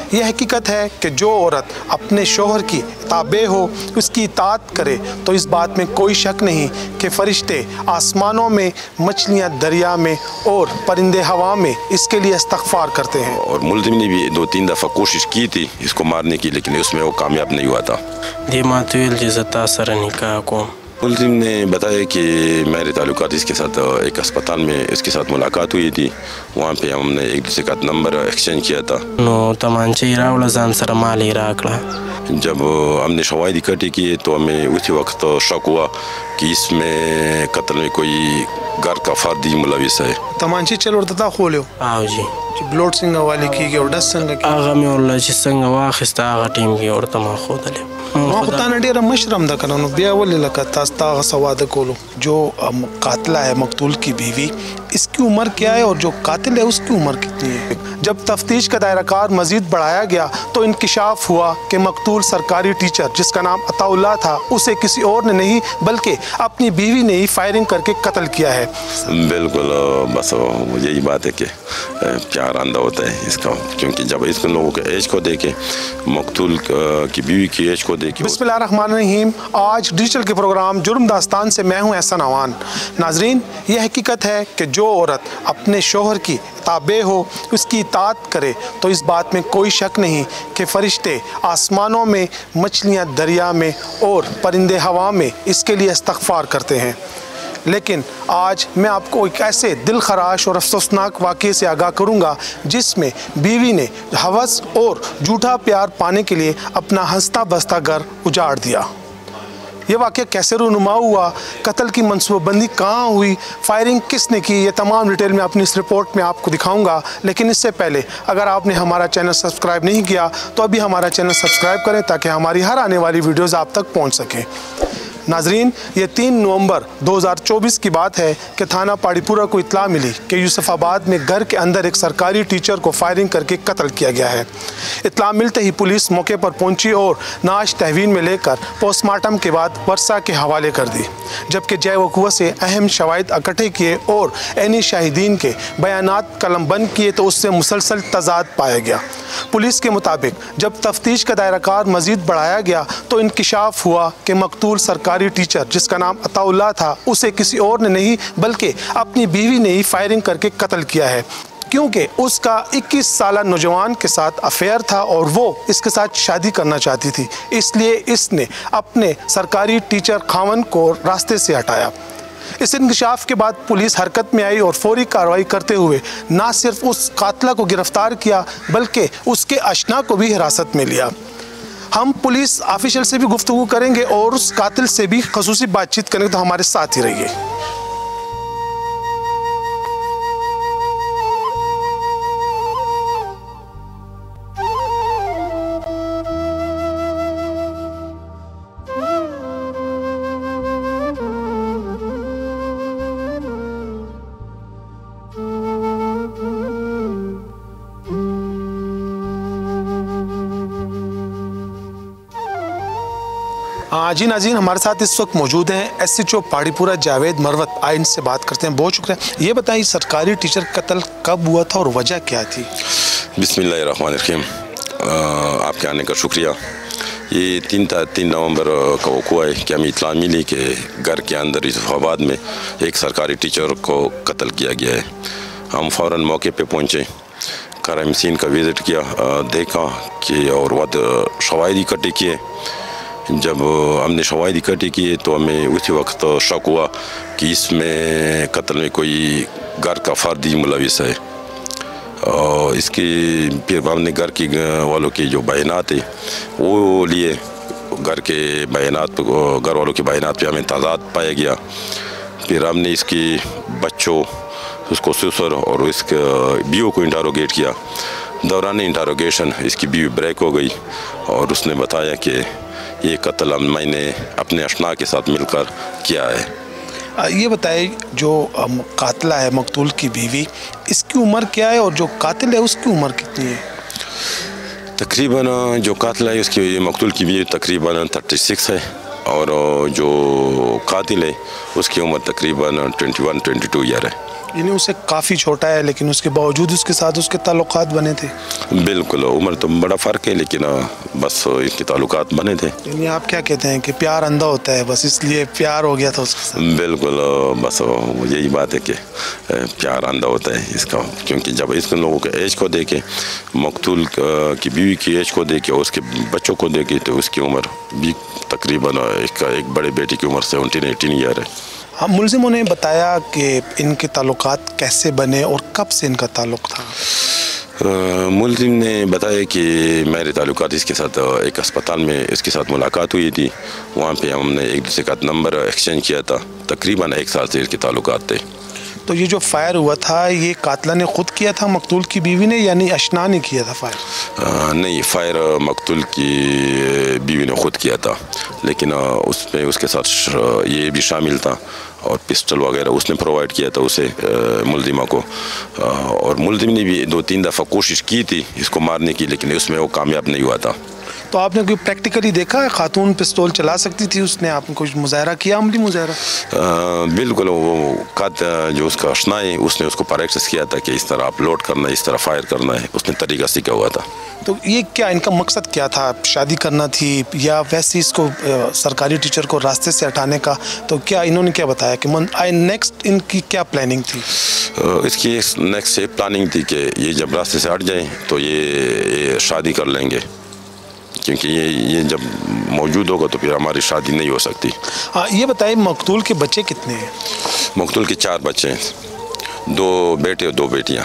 یہ حقیقت ہے کہ جو عورت اپنے شوہر کی تابع ہو اس کی اطاعت کرے تو اس بات میں کوئی شک نہیں کہ فرشتے آسمانوں میں، مچھلیاں دریا میں اور پرندے ہوا میں اس کے لیے استغفار کرتے ہیں۔ اور ملزم نے بھی 2-3 دفعہ کوشش کی تھی اس کو مارنے کی، لیکن اس میں وہ کامیاب نہیں ہوا تھا۔ ملزم نے بتایا کہ میرے تعلقات اس کے ساتھ ایک اسپتال میں اس کے ساتھ ملاقات ہوئی تھی، وہاں پہ ہم نے ایک دوسرے کا نمبر ایکسچینج کیا تھا۔ جب ہم نے شواہد اکٹھے کیے تو ہمیں اسی وقت شک ہوا کہ اس میں قتل میں کوئی گھر کا فردی ملوث ہے۔ تمانچی چلو تھا کھولیو جی بلوڈ سنگ والی کی اور ڈس سنگ کی آغا میں اللہ چی سنگ واخست آغا ٹیم کی اور تما خود لے وہاں خطانہ ڈیرہ مشرم دا کنانو بیا ولی لکا تاستا آغا سواد کولو۔ جو قاتلہ ہے مقتول کی بیوی، اس کی عمر کیا ہے اور جو قاتل ہے اس کی عمر کتنی ہے؟ جب تفتیش کا دائرہ کار مزید بڑھایا گیا تو انکشاف ہوا کہ مقتول سرکاری ٹیچر جس کا نام عطا اللہ تھا اسے کسی اور نے نہیں بلکہ اپنی بیوی نے ہی فائرنگ کر کے قتل کیا ہے۔ بالکل، بس یہی بات ہے کہ پیار آندہ ہوتا ہے اس کا، کیونکہ جب اس لوگوں کے ایج کو دیکھیں، مقتول کی بیوی کی ایج کو دیکھیں۔ بسم اللہ الرحمن الرحیم۔ آج ڈیجیٹل کے پروگرام جرم داستان سے میں ہوں احسن عوان۔ ناظرین، یہ حقیقت ہے کہ جو عورت اپنے شوہر کی تابع ہو اس کی اطاعت کرے تو اس بات میں کوئی شک نہیں کہ فرشتے آسمانوں میں، مچھلیاں دریا میں اور پرندے ہوا میں اس کے لیے استغفار کرتے ہیں۔ لیکن آج میں آپ کو ایک ایسے دل خراش اور افسوسناک واقعے سے آگاہ کروں گا جس میں بیوی نے ہوس اور جھوٹا پیار پانے کے لیے اپنا ہنستا بستا گھر اجاڑ دیا۔ یہ واقعہ کیسے رونما ہوا، قتل کی منصوبہ بندی کہاں ہوئی، فائرنگ کس نے کی، یہ تمام ڈیٹیل میں اپنی اس رپورٹ میں آپ کو دکھاؤں گا۔ لیکن اس سے پہلے اگر آپ نے ہمارا چینل سبسکرائب نہیں کیا تو ابھی ہمارا چینل سبسکرائب کریں تاکہ ہماری ہر آنے والی ویڈیوز آپ تک پہنچ سکیں۔ ناظرین، یہ 3 نومبر 2024 کی بات ہے کہ تھانہ پاڑی پورہ کو اطلاع ملی کہ یوسف آباد میں گھر کے اندر ایک سرکاری ٹیچر کو فائرنگ کر کے قتل کیا گیا ہے۔ اطلاع ملتے ہی پولیس موقع پر پہنچی اور نعش تحویل میں لے کر پوسٹ مارٹم کے بعد ورثہ کے حوالے کر دی، جبکہ جے وقوع سے اہم شواہد اکٹھے کیے اور عینی شاہدین کے بیانات قلم بند کیے تو اس سے مسلسل تضاد پایا گیا۔ پولیس کے مطابق جب تفتیش کا دائرہ کار مزید بڑھایا گیا تو انکشاف ہوا کہ مقتول سرکاری ٹیچر جس کا نام عطا اللہ تھا اسے کسی اور نے نہیں بلکہ اپنی بیوی نے ہی فائرنگ کر کے قتل کیا ہے، کیونکہ اس کا 21 سالہ نوجوان کے ساتھ افیئر تھا اور وہ اس کے ساتھ شادی کرنا چاہتی تھی، اس لیے اس نے اپنے سرکاری ٹیچر خاون کو راستے سے ہٹایا۔ اس انکشاف کے بعد پولیس حرکت میں آئی اور فوری کارروائی کرتے ہوئے نہ صرف اس قاتلہ کو گرفتار کیا بلکہ اس کے اشنا کو بھی حراست میں لیا۔ ہم پولیس آفیشل سے بھی گفتگو کریں گے اور اس قاتل سے بھی خصوصی بات چیت کریں گے، تو ہمارے ساتھ ہی رہیے۔ جی ناظرین، ہمارے ساتھ اس وقت موجود ہیں ایس ایچ او پاڑی پورہ جاوید مروت، آئین سے بات کرتے ہیں۔ بہت شکریہ۔ یہ بتائیں سرکاری ٹیچر قتل کب ہوا تھا اور وجہ کیا تھی؟ بسم اللہ الرحمن الرحیم، آپ کے آنے کا شکریہ۔ یہ 3 نومبر کا وقوع ہے کہ ہمیں اطلاع ملی کہ گھر کے اندر یوسف آباد میں ایک سرکاری ٹیچر کو قتل کیا گیا ہے۔ ہم فوراً موقع پہ پہنچے، کرائم سین کا وزٹ کیا، دیکھا کہ اور شواہد اکٹھے کیے۔ جب ہم نے شواہد اکٹھے کیے تو ہمیں اسی وقت شک ہوا کہ اس میں قتل میں کوئی گھر کا فردی ملوث ہے۔ اس کی پھر ہم نے گھر کی والوں کے جو بیانات ہیں وہ لیے، گھر والوں کے بیانات پہ ہمیں تضاد پایا گیا۔ پھر ہم نے اس کی بچوں، اس کو سسر اور اس کے بیوی کو انٹروگیٹ کیا۔ دوران انٹروگیشن اس کی بیوی بریک ہو گئی اور اس نے بتایا کہ یہ قتل میں نے اپنے اشنا کے ساتھ مل کر کیا ہے۔ یہ بتائے جو قاتلہ ہے مقتول کی بیوی، اس کی عمر کیا ہے اور جو قاتل ہے اس کی عمر کتنی ہے؟ تقریباً جو قاتل ہے اس کی مقتول کی بیوی تقریباً 36 ہے اور جو قاتل ہے اس کی عمر تقریباً 21-22 ایئر ہے۔ یعنی اسے کافی چھوٹا ہے لیکن اس کے باوجود اس کے ساتھ اس کے تعلقات بنے تھے؟ بالکل، عمر تو بڑا فرق ہے لیکن بس اس کے تعلقات بنے تھے. یعنی آپ کیا کہتے ہیں کہ پیار اندھا ہوتا ہے، بس اس لیے پیار ہو گیا تھا اس کے ساتھ؟ بالکل، بس یہی بات ہے کہ پیار اندھا ہوتا ہے اس کا، کیونکہ جب اس لوگوں کے ایج کو دیکھے، مقتول کی بیوی کی ایج کو دیکھے، اس کے بچوں کو دیکھے، تو اس کی عمر بھی تقریباً ایک بڑے بیٹی کی عمر 17-18 ایئر ہے. ملزموں نے بتایا کہ ان کے تعلقات کیسے بنے اور کب سے ان کا تعلق تھا؟ ملزم نے بتایا کہ میرے تعلقات اس کے ساتھ ایک اسپتال میں اس کے ساتھ ملاقات ہوئی تھی، وہاں پہ ہم نے ایک دوسرے کا نمبر ایکسچینج کیا تھا. تقریباً 1 سال سے اس کے تعلقات تھے. تو یہ جو فائر ہوا تھا یہ قاتلہ نے خود کیا تھا مقتول کی بیوی نے، یعنی اشنا نے کیا تھا فائر؟ نہیں، فائر مقتول کی بیوی نے خود کیا تھا، لیکن اس میں اس کے ساتھ یہ بھی شامل تھا، اور پسٹل وغیرہ اس نے پرووائڈ کیا تھا اسے ملزمہ کو. اور ملزم نے بھی 2-3 دفعہ کوشش کی تھی اس کو مارنے کی، لیکن اس میں وہ کامیاب نہیں ہوا تھا. تو آپ نے کوئی پریکٹیکلی دیکھا ہے خاتون پستول چلا سکتی تھی؟ اس نے آپ نے کچھ مظاہرہ کیا، عملی مظاہرہ؟ بالکل، وہ جو اس کا اشنا ہے اس نے اس کو پریکٹس کیا تھا کہ اس طرح آپ لوڈ کرنا ہے، اس طرح فائر کرنا ہے، اس نے طریقہ سیکھا ہوا تھا. تو یہ کیا ان کا مقصد کیا تھا؟ شادی کرنا تھی یا ویسے اس کو سرکاری ٹیچر کو راستے سے ہٹانے کا؟ تو کیا انہوں نے کیا بتایا کہ نیکسٹ ان کی کیا پلاننگ تھی؟ اس کی نیکسٹ پلاننگ تھی کہ یہ جب راستے سے ہٹ جائیں تو یہ شادی کر لیں گے، کیونکہ یہ جب موجود ہوگا تو پھر ہماری شادی نہیں ہو سکتی. یہ بتائیں مقتول کے بچے کتنے ہیں؟ مقتول کے 4 بچے ہیں، 2 بیٹے اور 2 بیٹیاں.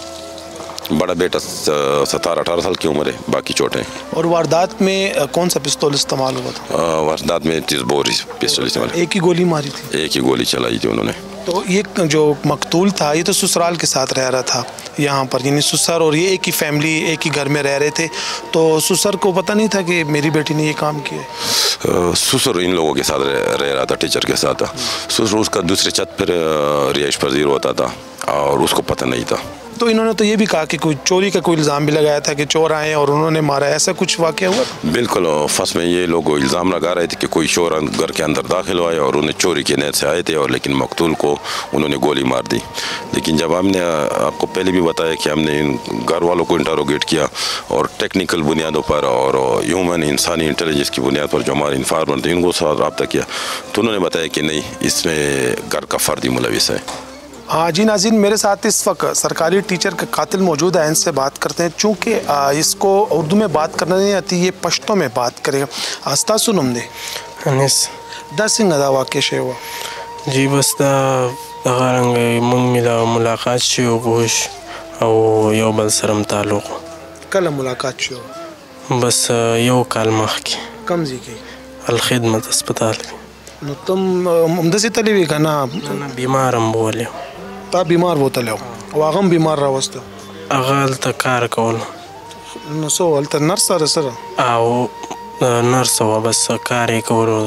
بڑا بیٹا 17-18 سال کی عمر ہے، باقی چھوٹے ہیں. اور واردات میں کون سا پستول استعمال ہوا تھا؟ واردات میں 30 بور پستول استعمال. ایک ہی گولی ماری تھی؟ ایک ہی گولی چلائی تھی انہوں نے. تو یہ جو مقتول تھا یہ تو سسرال کے ساتھ رہ رہا تھا یہاں پر، یعنی سسر اور یہ ایک ہی فیملی ایک ہی گھر میں رہ رہے تھے، تو سسر کو پتہ نہیں تھا کہ میری بیٹی نے یہ کام کیا ہے؟ سسر ان لوگوں کے ساتھ رہ رہا تھا، ٹیچر کے ساتھ. سسر اس کا دوسرے چھت پر رہائش پذیر ہوتا تھا اور اس کو پتہ نہیں تھا. تو انہوں نے تو یہ بھی کہا کہ کوئی چوری کا کوئی الزام بھی لگایا تھا کہ چور آئے اور انہوں نے مارا، ایسا کچھ واقعہ ہوا؟ بالکل، فرسٹ میں یہ لوگ الزام لگا رہے تھے کہ کوئی چور گھر کے اندر داخل ہوئے اور انہیں چوری کی نیت سے آئے تھے، اور لیکن مقتول کو انہوں نے گولی مار دی. لیکن جب ہم نے آپ کو پہلے بھی بتایا کہ ہم نے گھر والوں کو انٹروگیٹ کیا اور ٹیکنیکل بنیادوں پر اور ہیومن انسانی انٹیلیجنس کی بنیاد پر جو ہمارے انفارمر تھے ان کو ساتھ رابطہ کیا، تو انہوں نے بتایا کہ نہیں، اس میں گھر کا فردی ملوث ہے. ہاں جی ناظرین، میرے ساتھ اس وقت سرکاری ٹیچر کا قاتل موجود ہے، ان سے بات کرتے ہیں. چونکہ اس کو اردو میں بات کرنا نہیں آتی، یہ پشتو میں بات کرے گا. استاسو نوم دے؟ انیس. دا څنګه دا واقع شوی و؟ جی بس دا دغه رنګ موږ مې دا ملاقات شوی و بوش او یو بل سره م تعلق. کله ملاقات شو؟ بس یو کال مخکې. کم ځای کې؟ الخدمت اسپتال کې. نو تم همداسې تللی وې که نه؟ نه، بیمار هم بولی و. تا بیمار بوتلی و او هغه هم بیمار راوسته؟ هغه هلته کار کولو. نو څه و هلته نرس سره سره؟ او نرس وه، بس کار یې کولو.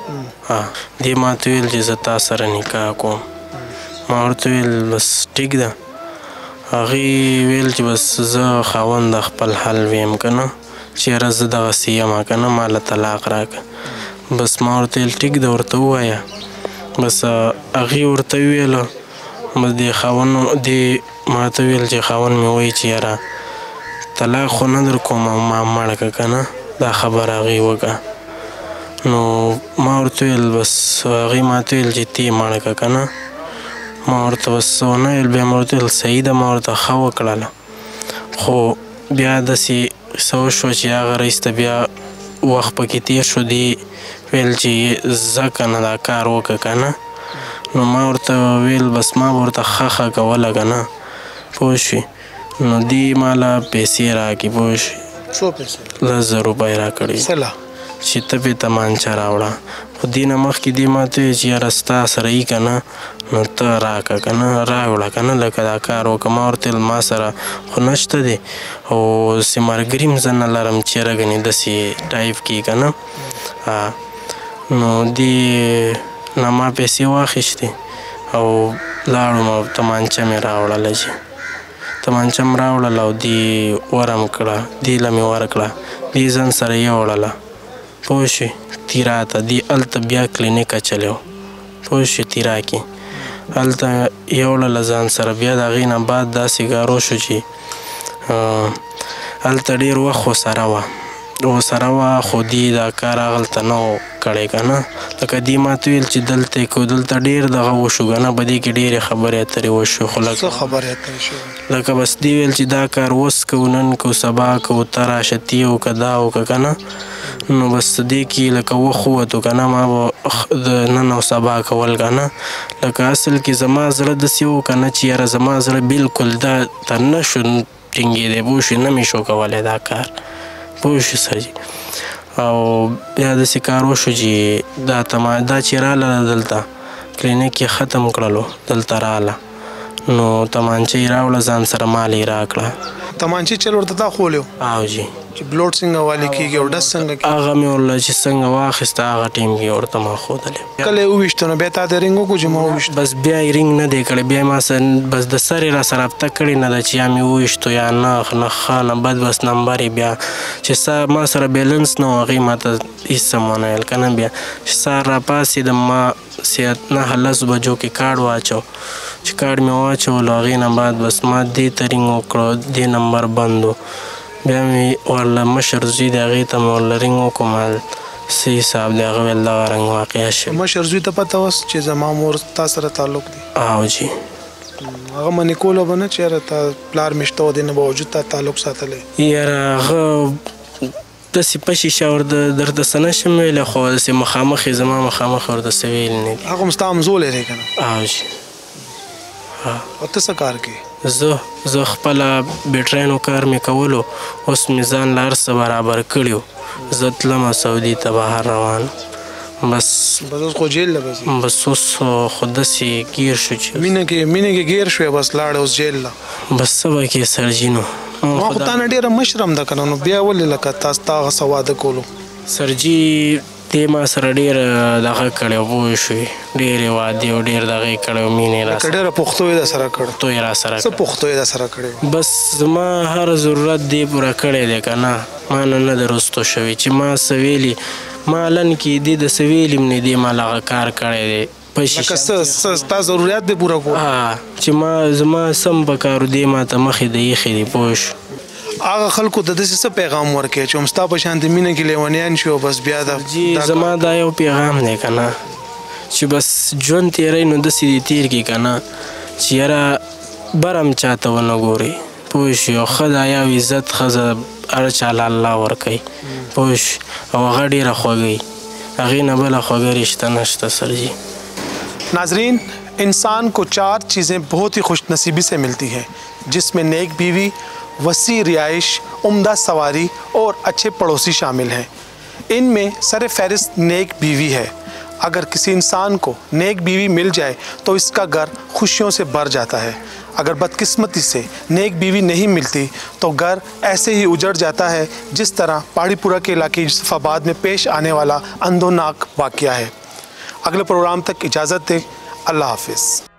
دې ما ته ویل چې زه تا سره نکاح کوم. ما ورته ویل بس ټیک ده. هغې ویل چې بس زه خاوند د خپل حل ویم که نه، چېرې زه دغسې یم که نه، ما له طلاق راکړه. بس ما ورته ویل ټیک ده، ورته ووایه. بس هغې ورته وویله، بس دې خاوند دې ما ته ویل چې خاوند مې وایي چې یاره طلاق خو نه در کوم، ما مړه که که نه، دا خبره هغې وکړه. نو ما ورته ویل بس هغې ما ته ویل چې تی مړه که که نه. ما ورته بس څه ونه ویل. بیا ما ورته ویل صحیح ده، ما ورته ښه وکړله. خو بیا داسې څه وشوه چې هغه رئیس ته بیا وخت پکې تېر شو، دی ویل چې ځه که نه دا کار وکړه که نه. نو ما ورته ویل بس ما به ورته ښه کوله که نه، پوه شوې. نو دی ما له پیسې راکړي، پوه شوې. څو پیسې؟ 10,000 روپۍ راکړي چې ته پې تمانچه راوړه. خو دې نه مخکې دی ما ته ویل چې یاره ستا سره یي که نه، نو ته راکړه که نه، راوړه که نه، لکه دا کار وکړه. ما ورته ویل ما سره خو نشته دی او داسې ملګري هم زه نه لرم چې رګنې داسې ټایپ کړي که نه. نو دې نه ما پیسې واخیستې او لاړم او تمانچه مې راوړله. چې تمانچه مې راوړله او دې ورم کړه، دې له مې ورکړه، دې ځان سره یوړله، پوه شوې. تیرا ته دې هلته بیا کلینیک اچولی و، پوه شوې، تیرا کې. هلته یوړله ځان سره. بیا د هغې نه بعد داسې کار وشو چې هلته ډېر وخت ورسره وه خو دې دا کار هغلته نه و کړی که نه. لکه دې ما ته ویل چې دلته یې کوو، دلته ډېر دغه وشو که نه، په دې کې ډېرې خبرې اترې وشو. خو لکه بس دې ویل چې دا کار اوس کوو، نن کوو، سبا کوو، ته راشه ته یې وکړه دا وکړه که نه. نو بس دې کې لکه وخت ووتو که نه، ما به د نن او سبا کول که نه. لکه اصل کې زما زړه داسې و که نه چې یاره زما زړه بلکل دا ته نه شو ټینګېدی، پوه شوې، نه مې شو کولی دا کار، پوه شو سرجي. او بیا داسې کار وشو چې دا چې راله دلته کلینیک یې ختم کړلو، دلته راله نو تمانچه یې راوړه ځان سره، مال یې راکړه. تمانچه چل ورته تا خولی و؟ او جی. چې بلوډ څنګه والي کېږي او ډز څنګه کېږي؟ هغه مې ورله چې څنګه واخېسته هغه ټایم کې ورته ما ښودلی. کله یې وویشته نو بیا تا ته رینګ وکړو چې ما وویشت؟ بس بیا یې رینګ نه دی کړی، بیا یې ما سره بس د سر یې راسره رابطه کړې نه ده چې یا مې وویشتو یا نه ښه نه بد، بس نمبر یې بیا چې ما سره بیلنس نه و هغې ما ته هېڅ څه ونه ویل که نه. بیا چې سهار راپاڅېدم ما 9-10 بجو کې کارډ واچو، چې کارډ مې واچولو هغې نه بعد بس ما دې ته رینګ وکړو، دې نمبر بند و. بیا مې ورله مشر زوی دی هغې ته مې ورله رینګ وکړو، ما څه حساب دی، هغه ویل دغه رنګ واقعه شوې. مشر زوی ته پته وس چې زما مور تا سره تعلق دی؟ او جی. هغه منې کوله به نه چې یاره تا پلار مې شته و دې نه باوجود تا تعلق ساتلی؟ یاره هغه داسې په شیشه درته څه نه شم ویلی، خو داسې مخامخ یې زما مخامخ ورته څه ویل نه دي. هغه هم ستا همزولی دی که نه؟ او جی. او ته څه کار کوې؟ زه خپله بیټرینو کار مې کولو، اوس مې ځان له هر څه برابر کړي و، زه تلمه سعودي ته بهر روان. بس اوس خو جیل له به ځې؟ بس اوس خو داسې ګیر شو چې مینه کې ګیر شوې، بس لاړې اوس جیل له. بس څه به کې سرجي نو. ما خو تا نه ډېره مشرم ده که نه، نو بیا ولې لکه تاسو تا هغه څه واده کولو؟ سرجي دې ما سره ډېر دغه کړی و، پوه شوې، ډېرې وعدې او ډېر دغه یې کړی و، مینې راسره. ډېره پښتو یې درسره کړې؟ پښتو یې راسره څه پښتو یې درسره کړې؟ بس زما هر ضرورت دې پوره کړی دی که نه، ما نه ده رستو شوې چې ما څه ویلي، ما لن کې دې د څه ویلي م نه دې ما هغه کار کړی دی. لکه ستا ضرورت دې پوره کړو؟ چې زما سم په کارو دې ما ته مخې د ایښې دي، پوه شو. هغه خلکو ته داسې څه پیغام ورکوې چې هم ستا په شان د مینه کې لیونیان شي او بس بیا زما دا یو پیغام دی که نه چې بس ژوند تېری نو داسې دې تېر کړي که نه چې یاره بر هم چاته ونه ګورې، پوه شو. او ښه دا یو عزت ښځه هر چا له الله ورکوي، پوه شو، او هغه ډېره خوږوي، هغې نه بله خوږه رشته نشته سرجي. ناظرین، انسان کو 4 چیزیں بہت ہی خوش نصیبی سے ملتی ہیں، جس میں نیک بیوی، وسیع رہائش، عمدہ سواری اور اچھے پڑوسی شامل ہیں. ان میں سر فہرست نیک بیوی ہے. اگر کسی انسان کو نیک بیوی مل جائے تو اس کا گھر خوشیوں سے بھر جاتا ہے. اگر بدقسمتی سے نیک بیوی نہیں ملتی تو گھر ایسے ہی اجڑ جاتا ہے جس طرح پہاڑی پورہ کے علاقے یوسف آباد میں پیش آنے والا اندھوناک واقعہ ہے. اگلے پروگرام تک اجازت دیں. اللہ حافظ.